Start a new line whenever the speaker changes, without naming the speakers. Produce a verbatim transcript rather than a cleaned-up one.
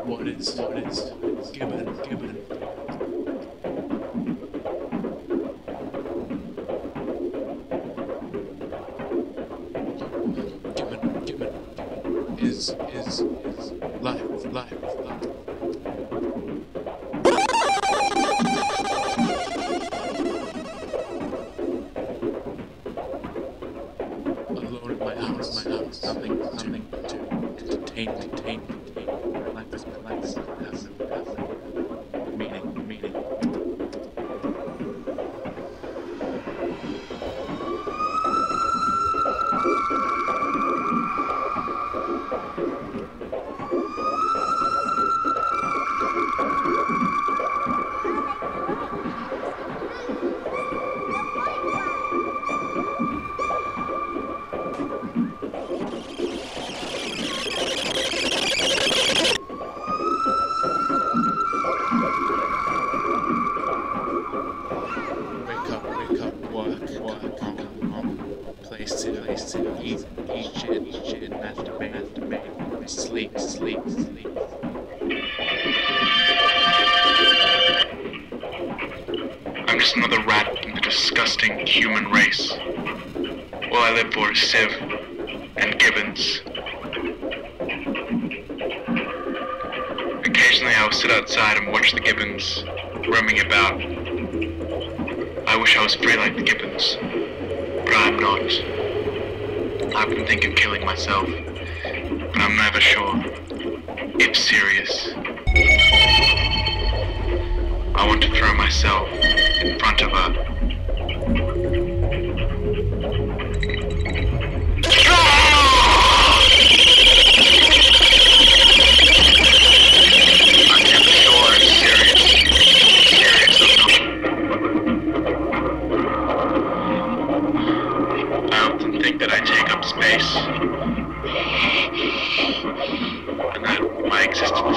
what is, what is, Gibbon, Gibbon. Gibbon, Gibbon, is, is, is life, life, life. Alone in my house, my house, nothing, nothing to entertain, entertain, entertain. Relax, relax, have, have, meaning, meaning. Place to, place to, eat, eat shit, eat shit, masturbate, masturbate, sleep, sleep, sleep.
I'm just another rat in the disgusting human race. All I live for is Civ and Gibbons. Occasionally I will sit outside and watch the Gibbons roaming about. I wish I was free like the Gibbons. But I'm not. I've been thinking of killing myself, but I'm never sure if serious. I want to throw myself in front of her. I'm never sure if serious. Serious or not. I often think that I take up space, and that my existence